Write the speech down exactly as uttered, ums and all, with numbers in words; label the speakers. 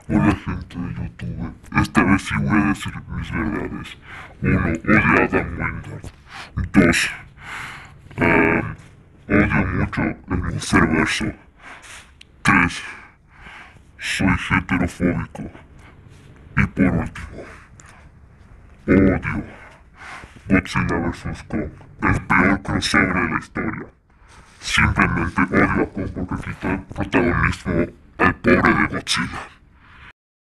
Speaker 1: Hola gente de YouTube, esta vez sí voy a decir mis verdades. Uno, odio a Adam Wingard. Dos, eh, odio mucho el Monsterverso. Tres, soy heterofóbico. Y por último, odio Godzilla versus. Kong, el peor crossover de la historia. Simplemente odio a Kong porque quitó el protagonismo al pobre de Godzilla.